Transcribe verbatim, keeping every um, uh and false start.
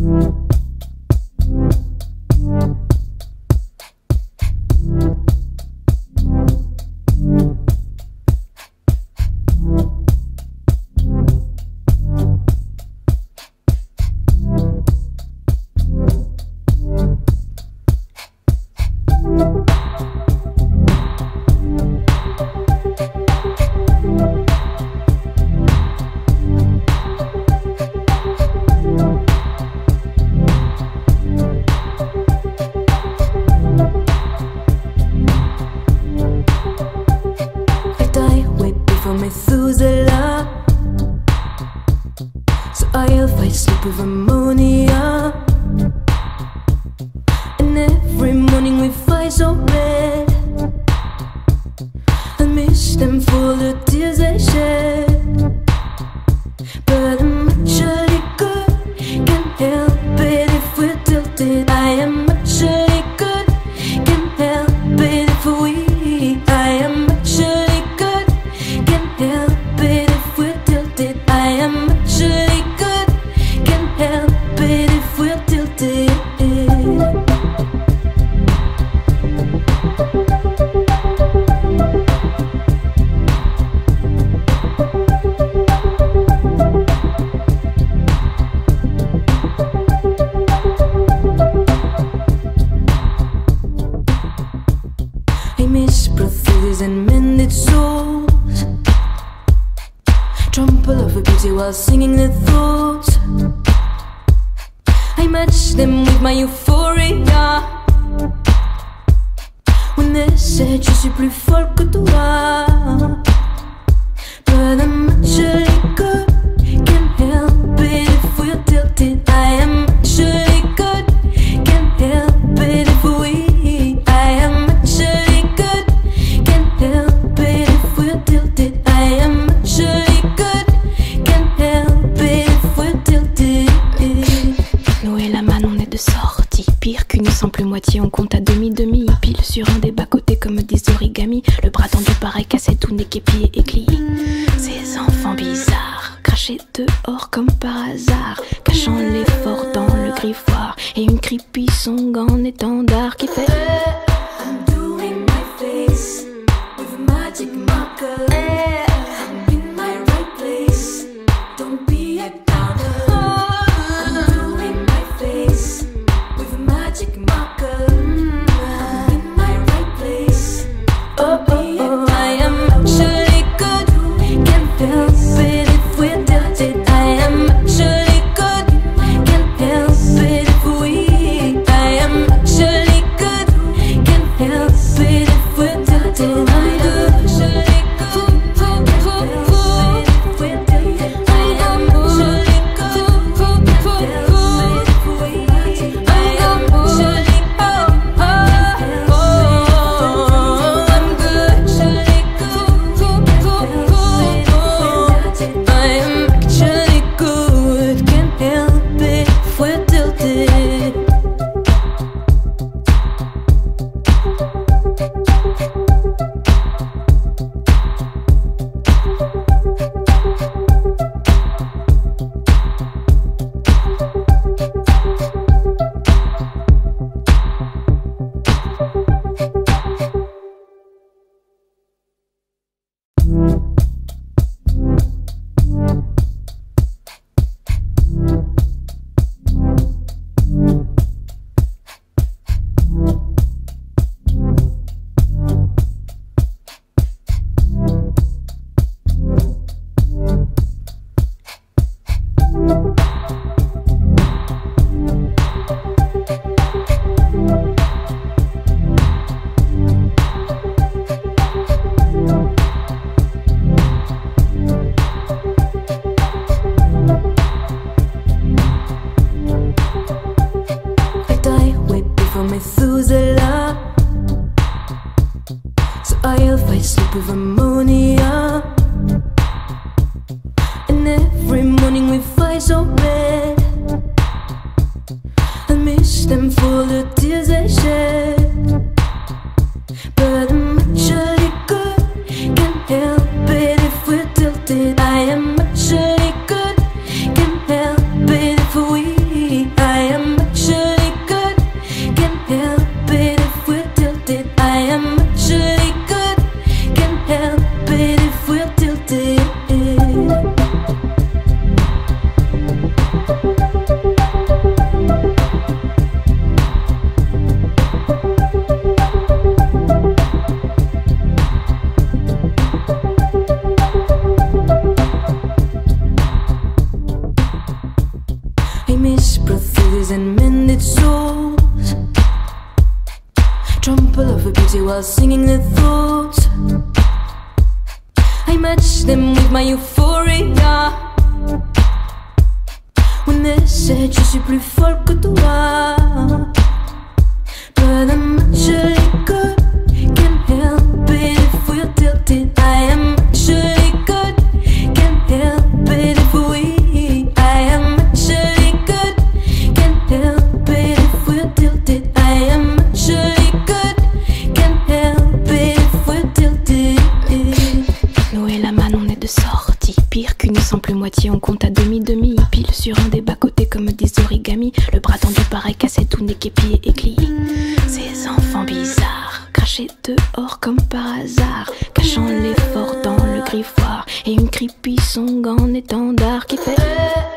Zelda, so I'll fight sleep with ammonia. And every morning we fight so red. I miss them for the tears they shed. But I'm actually good, can't help it if we're tilted. I am actually good, can't help it if we I am actually good, can't help it if we're tilted. I am actually good, can't help it if we're tilted. I miss prostheses and mended souls, trample over beauty while singing their thoughts. I match them with my euphoria when they said je suis plus folle que toi. But I'm actually good, can't help it if we're tilted. I am actually good, can't help it if we I am actually good, can't help it if we're tilted. I am actually good, can't help it if we're tilted. Noé la man, on est de sortie. Pire qu'une simple moitié, on compte à demi-demi. Pile sur un des bas-côtés comme des origamis. Le bras tendu pareil cassé, tout n'est qu'épié et glié. Ces enfants bizarres, crachés dehors comme par hasard, cachant l'effort dans le griffoir. Et une creepy song en étendard qui fait I'm doing my face with a magic marker. I'm in my right place, don't be a downer. I'm doing my face with a magic marker. I'm in my right place, don't be a downer. I am actually good, can't help it if we're tilted. I am actually good, can't help it if we I am actually good, can't help it if we're tilted. I'm good, actually good, can't help it if we're tilted. I am actually good, can't help it if we I am actually oh oh oh I'm good, actually good, can't help it if we're tilted. I am actually good, can't help it if we're tilted. I die way before Methuselah, so I'll fight sleep with ammonia. And every morning we fight so red. I miss them for the tears they shed. But I'm actually good, can't help it if we're tilted. I am actually good, can't help it if we I match prostheses and mended souls. Trample over beauty while singing their thoughts. I match them with my euphoria. When they said je suis plus folle que toi, but I'm actually good. Can't help it if we're tilted. I am actually good. Can't help it if we. I am actually good. Can't help it if we're tilted. I am actually good. Can't help it if we're tilted. Nous et la manne, on est de sortie. Pire qu'une simple moitié, on compte à demi-demi. Pile sur un des bas-côtés comme des origamis. Le bras tendu pareil cassé, tout n'est qu'épié et glié. Ces enfants bizarres, crachés dehors comme par hasard, cachant l'effort dans le griffoir. Et une creepy song en étendard qui fait